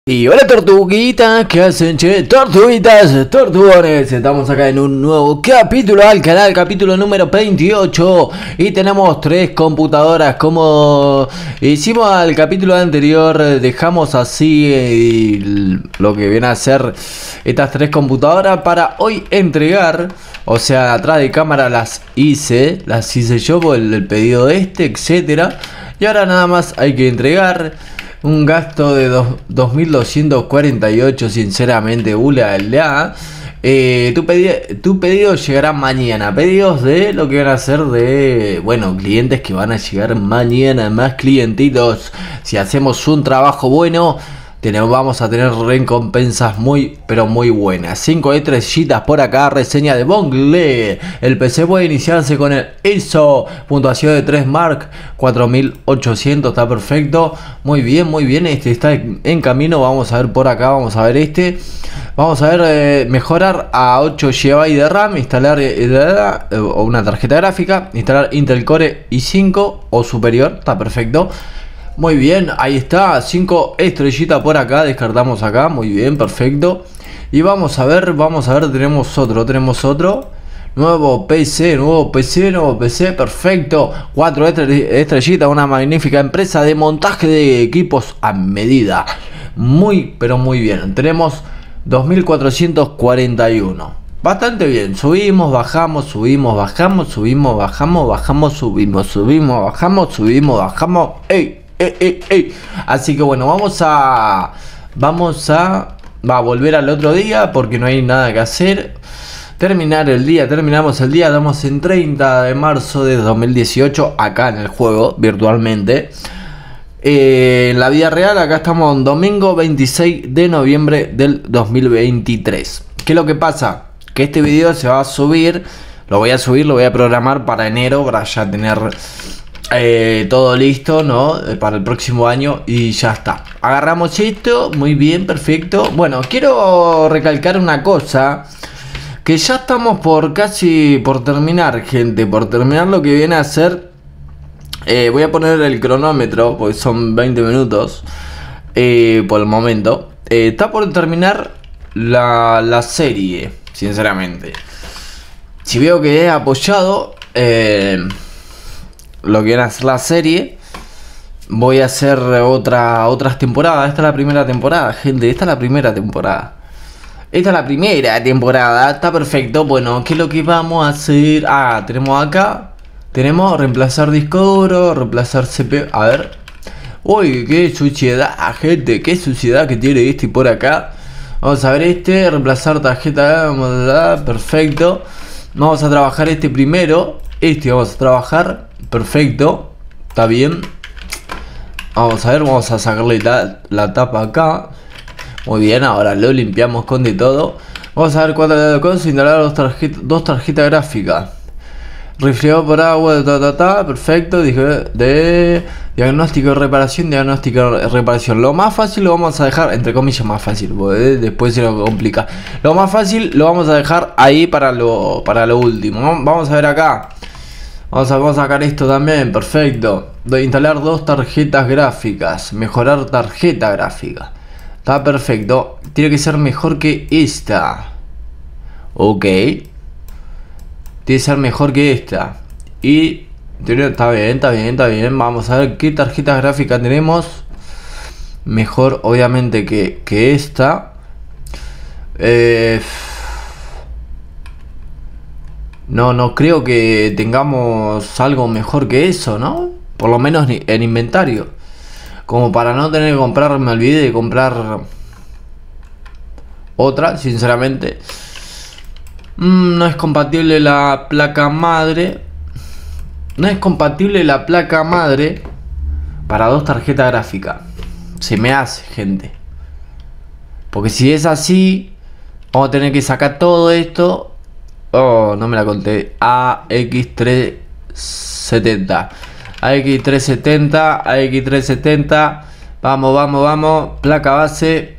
Y hola tortuguitas, ¿qué hacen, che? Tortuguitas, tortugones, estamos acá en un nuevo capítulo al canal, capítulo número 28. Y tenemos 3 computadoras, como hicimos al capítulo anterior. Dejamos así lo que viene a ser estas 3 computadoras para hoy entregar. O sea, atrás de cámara las hice yo por el pedido etcétera. Y ahora nada más hay que entregar. Un gasto de 2.248, sinceramente, tu pedido llegará mañana. Pedidos de lo que van a ser de, bueno, clientes que van a llegar mañana, más clientitos. Si hacemos un trabajo bueno, vamos a tener recompensas muy, pero muy buenas. 5 estrellitas por acá, reseña de Bongle. El PC puede iniciarse con el ISO, puntuación de 3 Mark 4800, está perfecto. Muy bien, este está en camino. Vamos a ver por acá, vamos a ver Vamos a ver, mejorar a 8 GB de RAM, instalar una tarjeta gráfica, instalar Intel Core i5 o superior, está perfecto. Muy bien, ahí está, 5 estrellitas por acá, descartamos acá, muy bien, perfecto. Y vamos a ver, tenemos otro. Nuevo PC, perfecto. 4 estrellitas, una magnífica empresa de montaje de equipos a medida. Muy, pero muy bien. Tenemos 2441. Bastante bien, subimos, bajamos, subimos, bajamos, subimos, bajamos, subimos, bajamos. Así que bueno, vamos a volver al otro día porque no hay nada que hacer. Terminamos el día, estamos en 30 de marzo de 2018 acá en el juego, virtualmente. En la vida real acá estamos en domingo 26 de noviembre del 2023. ¿Qué es lo que pasa? Que este video se va a subir, lo voy a programar para enero, para ya tener todo listo, ¿no? Para el próximo año y ya está. Agarramos esto, muy bien, perfecto. Bueno, quiero recalcar una cosa, que ya estamos casi por terminar, gente, por terminar lo que viene a ser. Voy a poner el cronómetro, porque son 20 minutos por el momento. Está por terminar la serie, sinceramente. Si veo que he apoyado lo que viene a ser la serie, voy a hacer otras temporadas. Esta es la primera temporada, gente. Esta es la primera temporada, está perfecto. Bueno, ¿qué es lo que vamos a hacer? Tenemos acá, reemplazar disco duro, reemplazar CPU. A ver, uy, qué suciedad, gente, qué suciedad que tiene por acá. Vamos a ver reemplazar tarjeta, perfecto. Vamos a trabajar primero, vamos a trabajar, perfecto, está bien. Vamos a ver, vamos a sacarle la tapa acá. Muy bien, ahora lo limpiamos con de todo. Vamos a ver cuántas cosas, instalar dos tarjetas gráficas. Rifleado por agua, perfecto. De diagnóstico, reparación. Lo más fácil lo vamos a dejar, entre comillas, más fácil, porque después se lo complica. Lo más fácil lo vamos a dejar ahí para lo último. Vamos a ver acá. Vamos a sacar esto también, perfecto. Instalar 2 tarjetas gráficas. Mejorar tarjeta gráfica. Está perfecto. Tiene que ser mejor que esta. Ok. Tiene que ser mejor que esta. Y está bien. Vamos a ver qué tarjeta gráfica tenemos. Mejor, obviamente, que esta. No creo que tengamos algo mejor que eso, ¿no? Por lo menos en inventario. Como para no tener que comprar, me olvidé de comprar otra, sinceramente. No es compatible la placa madre. Para 2 tarjetas gráficas. Se me hace, gente. Porque si es así, vamos a tener que sacar todo esto. Oh, no me la conté. AX370. Vamos. Placa base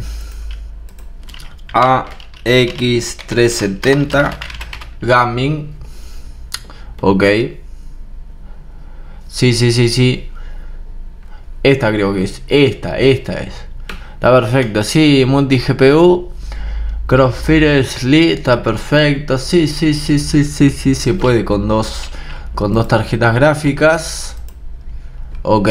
AX370 Gaming. Ok. Sí. Esta creo que es. Esta es. Está perfecto, sí, multi GPU. Crossfire Sleep, está perfecto. Sí, se puede con dos tarjetas gráficas. Ok.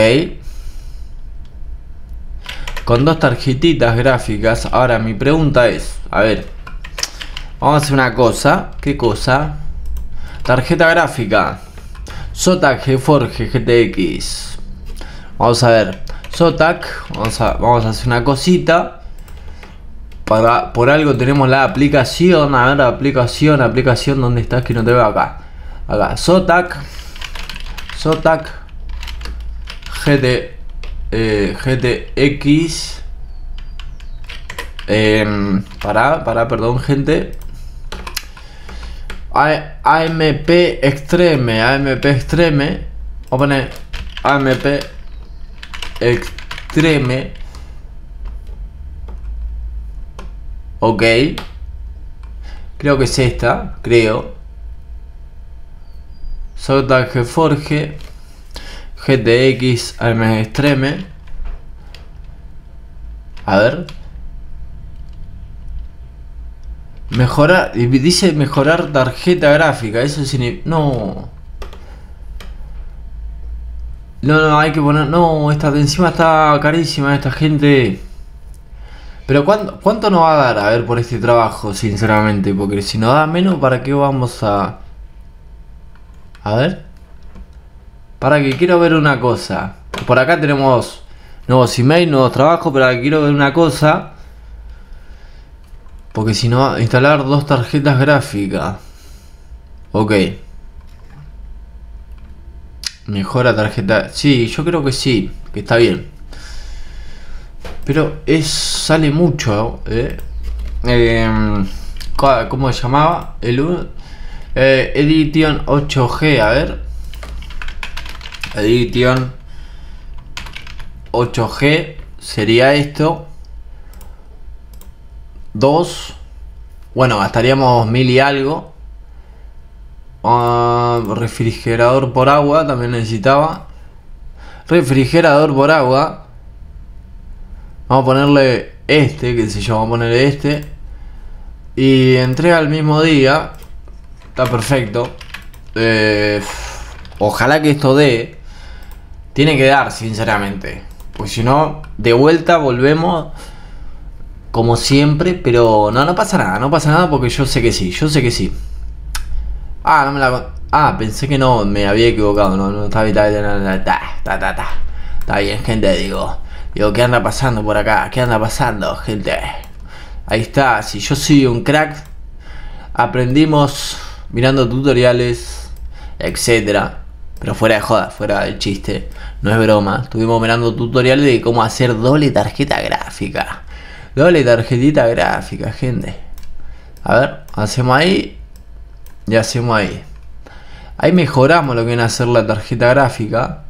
Con dos tarjetitas gráficas. Ahora mi pregunta es, a ver, vamos a hacer una cosa. ¿Qué cosa? Tarjeta gráfica Zotac GeForce GTX. Vamos a ver, Zotac, vamos a hacer una cosita. Por algo tenemos la aplicación. A ver, aplicación, ¿dónde estás? Que no te veo acá. Acá, Zotac GTX. Perdón, gente. AMP Extreme. Vamos a poner AMP Extreme. Ok. Creo que es esta. Creo. Zotac GeForce GTX AM Extreme. A ver. Mejorar. Dice mejorar tarjeta gráfica. Eso significa. No. No, hay que poner. No, esta de encima está carísima esta gente. Pero ¿cuánto nos va a dar, a ver, por este trabajo, sinceramente? Porque si nos da menos, ¿para qué vamos a...? A ver. Para que quiero ver una cosa. Por acá tenemos nuevos emails, nuevos trabajos, pero quiero ver una cosa. Porque si no, instalar dos tarjetas gráficas. Ok. Mejora tarjeta... Sí, yo creo que sí, que está bien. Pero sale mucho, ¿cómo se llamaba? Edition 8G, a ver. Edition 8G sería esto. 2. Bueno, gastaríamos 1000 y algo. Refrigerador por agua, también necesitaba. Refrigerador por agua. Vamos a ponerle este, qué sé yo, vamos a ponerle este. Y entrega el mismo día. Está perfecto. Ojalá que esto dé. Tiene que dar, sinceramente. Pues si no, de vuelta volvemos como siempre. Pero no pasa nada, no pasa nada porque yo sé que sí, Ah, no me la... Ah, pensé que no, me había equivocado. No, está bien, está bien, gente, digo, ¿qué anda pasando por acá? ¿Qué anda pasando, gente? Ahí está, si yo soy un crack. Aprendimos mirando tutoriales, etcétera. Pero fuera de joda, fuera de chiste, no es broma. Estuvimos mirando tutoriales de cómo hacer doble tarjeta gráfica. Doble tarjetita gráfica, gente. A ver, hacemos ahí. Y hacemos ahí. Ahí mejoramos lo que viene a hacer la tarjeta gráfica.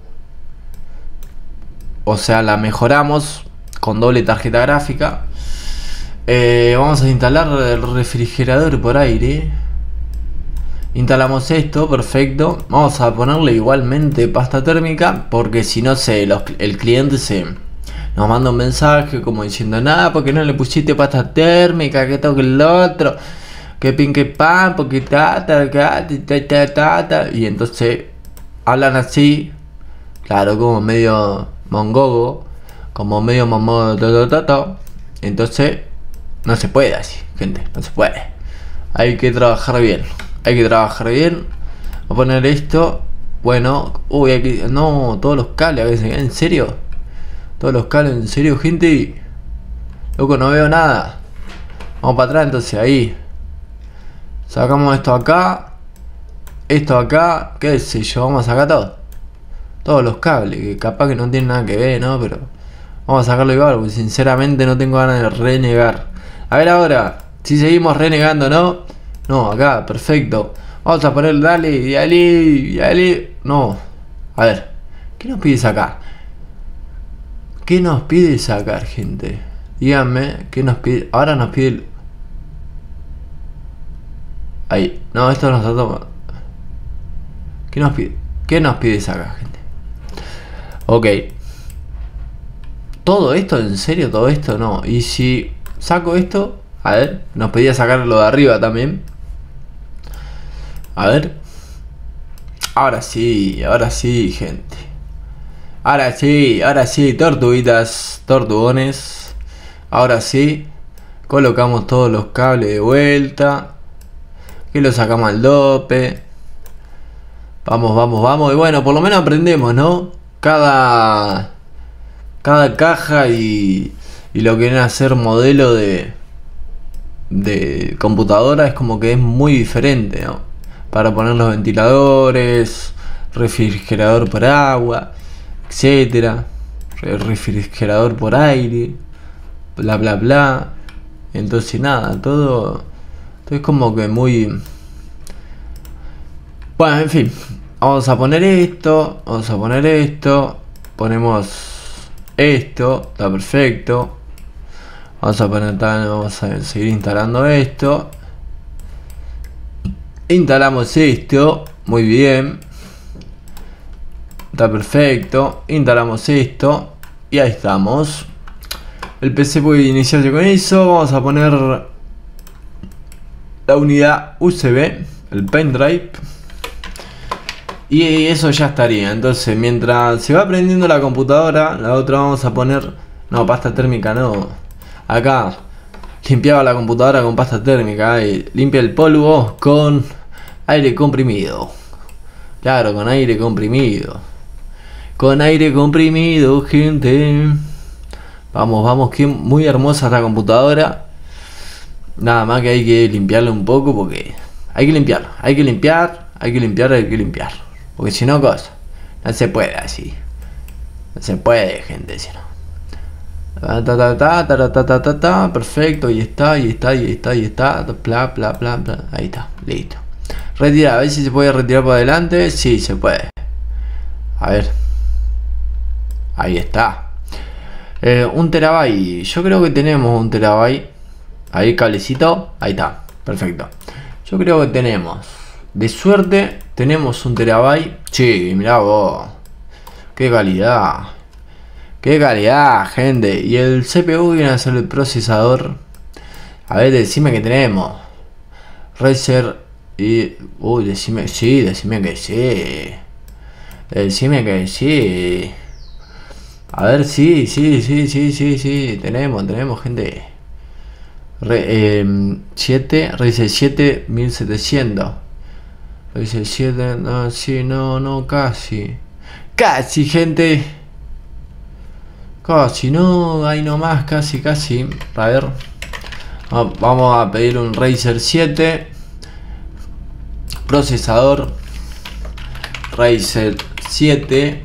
O sea, la mejoramos con doble tarjeta gráfica. Vamos a instalar el refrigerador por aire. Instalamos esto, perfecto. Vamos a ponerle igualmente pasta térmica, porque si no el cliente nos manda un mensaje como diciendo, nada, porque no le pusiste pasta térmica, que toque el otro, que pin que pan, porque y entonces hablan así, claro, como medio mongogo, como medio entonces no se puede así, gente, no se puede. Hay que trabajar bien. Voy a poner esto. Bueno, uy, aquí. No, todos los cables a veces. ¿En serio? Todos los cables, ¿en serio, gente? Loco, no veo nada. Vamos para atrás, entonces, ahí. Sacamos esto acá. Esto acá. ¿Qué sé yo? Vamos a sacar todo. Todos los cables, que capaz que no tienen nada que ver, ¿no? Pero vamos a sacarlo igual, porque sinceramente no tengo ganas de renegar. A ver ahora, si seguimos renegando, ¿no? No, acá, perfecto. Vamos a poner, dale. No. A ver, ¿qué nos pide sacar? ¿Qué nos pide sacar, gente? Díganme, ¿qué nos pide? Ahora nos pide... Ahí. No, esto nos toma. ¿Qué nos pide? ¿Qué nos pide sacar, gente? Ok. ¿Todo esto? ¿En serio? ¿Todo esto? No. Y si saco esto, a ver, nos pedía sacar lo de arriba también. A ver. Ahora sí, gente. Ahora sí, tortuguitas, tortugones. Ahora sí. Colocamos todos los cables de vuelta. Que lo sacamos al dope. Vamos. Y bueno, por lo menos aprendemos, ¿no? Cada caja y lo que viene a ser modelo de computadora es como que es muy diferente, ¿no? Para poner los ventiladores, refrigerador por agua, etcétera, refrigerador por aire, bla bla bla. Entonces nada, todo es como que muy... Bueno, en fin, vamos a poner esto, ponemos esto, está perfecto. Vamos a seguir instalando esto. Instalamos esto, muy bien. Está perfecto. Instalamos esto y ahí estamos. El PC puede iniciarse con eso. Vamos a poner la unidad USB, el pendrive. Y eso ya estaría. Entonces, mientras se va prendiendo la computadora, la otra vamos a poner... No, pasta térmica no. Acá limpiaba la computadora con pasta térmica. Y limpia el polvo con aire comprimido. Claro, con aire comprimido. Con aire comprimido, gente. Vamos, que muy hermosa esta computadora. Nada más que hay que limpiarla un poco porque hay que limpiarlo. Hay que limpiar. Porque si no, cosa, no se puede así. No se puede, gente, si no. Perfecto, ahí está. Bla. Ahí está, listo. Retira, a ver si se puede retirar para adelante. Sí, se puede. A ver. Ahí está. 1 terabyte. Yo creo que tenemos 1 terabyte. Ahí, cablecito. Ahí está. Perfecto. Yo creo que tenemos. De suerte, tenemos 1 terabyte. Sí, mirá vos. Qué calidad. Qué calidad, gente. Y el CPU viene a ser el procesador. A ver, decime que tenemos. Razer y... Uy, decime que sí. Decime que sí. A ver, sí. Tenemos, gente. Razer 7 1700. Razer 7, no, sí, no, casi. Casi, gente. Casi, no, ahí nomás, casi. A ver. Vamos a pedir un Razer 7. Procesador. Razer 7.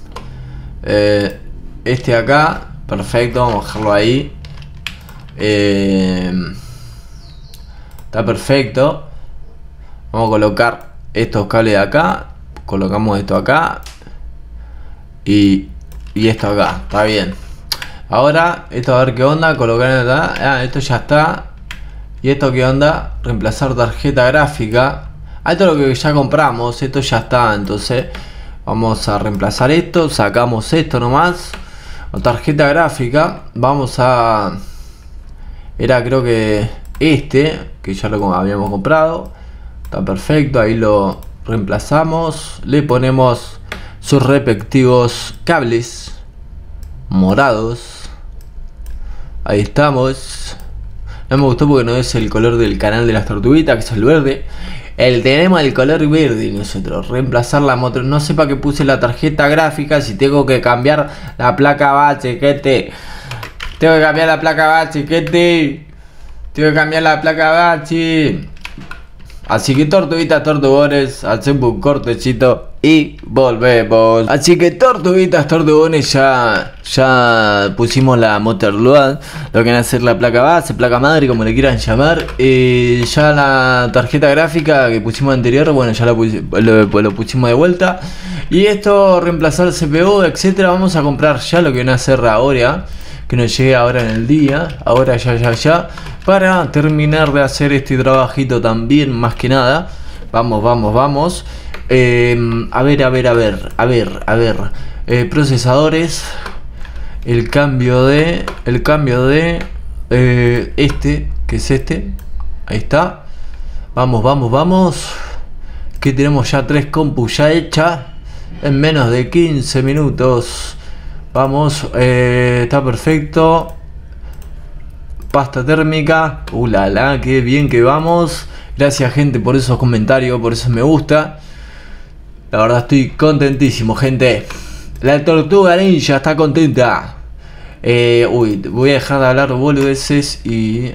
Este acá. Perfecto, vamos a dejarlo ahí. Está perfecto. Vamos a colocar estos cables de acá. Colocamos esto acá. Y esto acá. Está bien. Ahora, esto a ver qué onda. Colocar acá. Esto ya está. Y esto qué onda. Reemplazar tarjeta gráfica. Esto es lo que ya compramos. Esto ya está. Entonces vamos a reemplazar esto. Sacamos esto nomás. O tarjeta gráfica. Vamos a... Era creo que que ya lo habíamos comprado. Está perfecto, ahí lo reemplazamos. Le ponemos sus respectivos cables morados. Ahí estamos. No me gustó porque no es el color del canal de las tortuguitas, que es el verde. Tenemos el color verde y nosotros reemplazar la moto. No sé para qué puse la tarjeta gráfica si tengo que cambiar la placa base, gente. Tengo que cambiar la placa base, gente. Así que tortuguitas, tortugones, hacemos un cortecito y volvemos. Así que tortuguitas, tortugones, ya pusimos la motherboard, lo que viene a ser la placa base, placa madre, como le quieran llamar. Ya la tarjeta gráfica que pusimos anterior, bueno, ya lo pusimos de vuelta. Y esto, reemplazar el CPU, etcétera. Vamos a comprar ya lo que viene a ser ahora, que nos llegue ahora en el día, ahora ya, para terminar de hacer este trabajito también, más que nada. Vamos. A ver. Procesadores. el cambio de este, que es este. Ahí está. Vamos, vamos, vamos. Que tenemos ya 3 compus ya hechas en menos de 15 minutos. Vamos, está perfecto. Pasta térmica. La la, qué bien que vamos. Gracias, gente, por esos comentarios, por esos me gusta. La verdad estoy contentísimo, gente. La tortuga ninja está contenta. Voy a dejar de hablar boludeces y...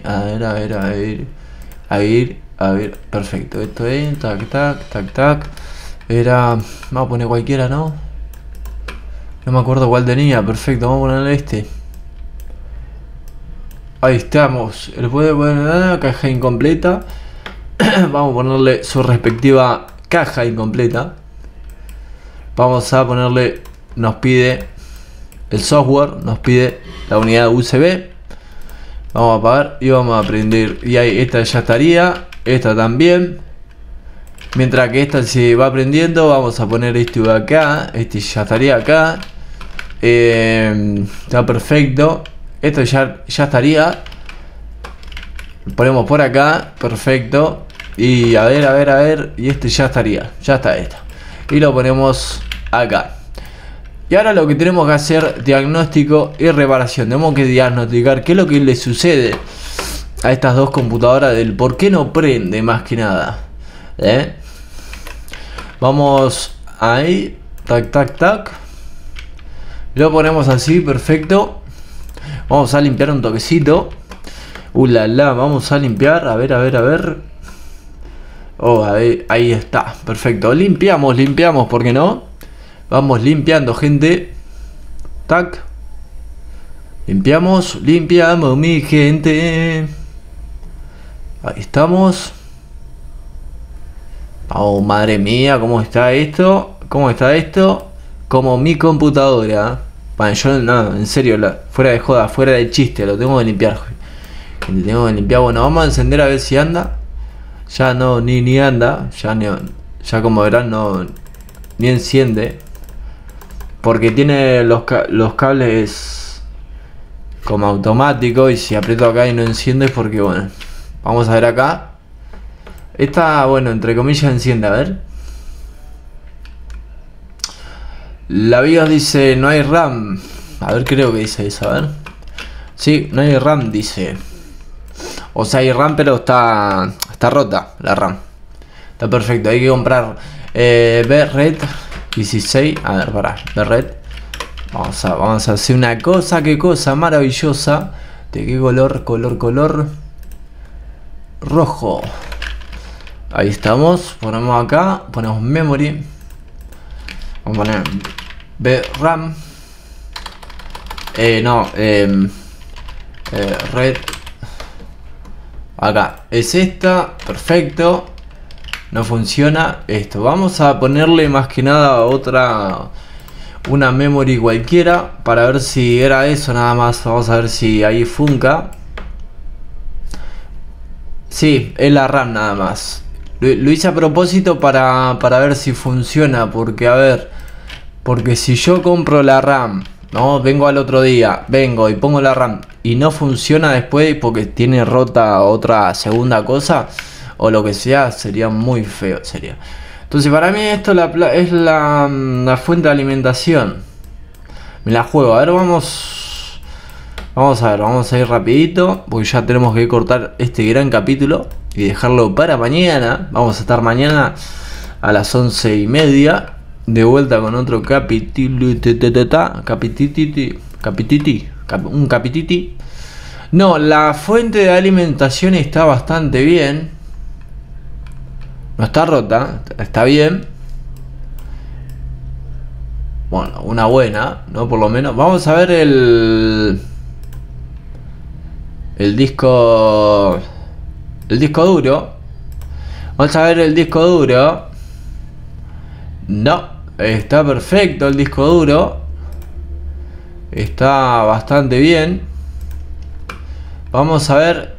A ver, perfecto. Esto es, tac. Vamos a poner cualquiera, ¿no? No me acuerdo cuál tenía, perfecto, vamos a ponerle este. Ahí estamos. El puede poner caja incompleta. Vamos a ponerle su respectiva caja incompleta. Vamos a ponerle, nos pide el software, nos pide la unidad USB. Vamos a apagar y vamos a prender. Y ahí esta ya estaría, esta también. Mientras que esta se va prendiendo, vamos a poner este acá. Este ya estaría acá. Está perfecto. Esto ya estaría. Lo ponemos por acá, perfecto. Y a ver. Y este ya estaría, ya está esto. Y lo ponemos acá. Y ahora lo que tenemos que hacer, diagnóstico y reparación. Tenemos que diagnosticar qué es lo que le sucede a estas dos computadoras, del por qué no prende, más que nada. Vamos ahí, tac. Lo ponemos así, perfecto. Vamos a limpiar un toquecito. Vamos a limpiar, a ver. Ahí está, perfecto. Limpiamos, ¿por qué no? Vamos limpiando, gente. Tac. Limpiamos, mi gente. Ahí estamos. Oh, madre mía, ¿cómo está esto? Como mi computadora. Bueno, yo no, en serio, fuera de joda, fuera de chiste, lo tengo que limpiar. Bueno, vamos a encender a ver si anda. Ya no, ni anda. Ya como verán, no, ni enciende. Porque tiene los cables como automático. Y si aprieto acá y no enciende es porque, bueno. Vamos a ver acá. Esta, bueno, entre comillas enciende, a ver. La BIOS dice no hay RAM. A ver, creo que dice eso, a ver. Sí, no hay RAM, dice. O sea, hay RAM, pero está rota la RAM. Está perfecto, hay que comprar B-Red 16. A ver, pará, B-Red. Vamos a hacer una cosa, qué cosa maravillosa. ¿De qué color? Color rojo. Ahí estamos, ponemos acá, ponemos memory. Vamos a poner VRAM. Red. Acá, es esta, perfecto. No funciona esto. Vamos a ponerle más que nada una memory cualquiera, para ver si era eso nada más. Vamos a ver si ahí funca. Sí, es la RAM nada más. Lo hice a propósito para ver si funciona. Porque, a ver, porque si yo compro la RAM, no, vengo al otro día, vengo y pongo la RAM y no funciona después porque tiene rota otra segunda cosa o lo que sea, sería muy feo, sería. Entonces para mí esto es la fuente de alimentación. Me la juego. A ver, vamos a ir rapidito, porque ya tenemos que cortar este gran capítulo y dejarlo para mañana. Vamos a estar mañana a las 11:30 de vuelta con otro capititi. No, la fuente de alimentación está bastante bien. No está rota, está bien. Bueno, una buena, ¿no? Por lo menos. Vamos a ver el disco duro. Vamos a ver el disco duro. No, está perfecto el disco duro. Está bastante bien. Vamos a ver.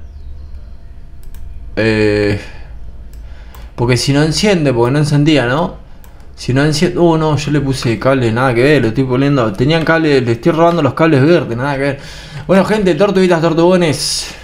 Porque si no enciende, porque no encendía, ¿no? Si no enciendo... no, yo le puse cable, nada que ver, lo estoy poniendo... Tenían cable, le estoy robando los cables verdes, nada que ver. Bueno, gente, tortuguitas, tortugones.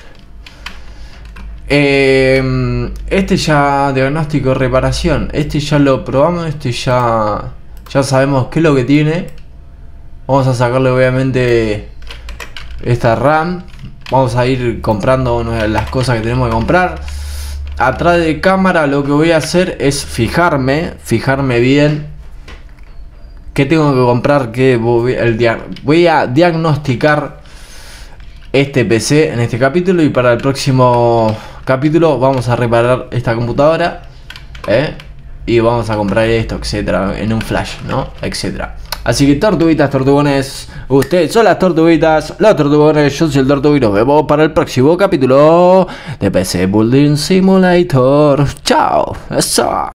Este ya, diagnóstico, reparación. Este ya lo probamos, este ya sabemos qué es lo que tiene. Vamos a sacarle obviamente esta RAM. Vamos a ir comprando las cosas que tenemos que comprar. Atrás de cámara lo que voy a hacer es fijarme bien qué tengo que comprar, voy a diagnosticar este PC en este capítulo, y para el próximo capítulo vamos a reparar esta computadora, y vamos a comprar esto, etcétera, en un flash, ¿no? Etcétera. Así que tortuguitas, tortugones, ustedes son las tortuguitas, los tortugones, yo soy el tortugo y nos vemos para el próximo capítulo de PC Building Simulator. Chao. Eso.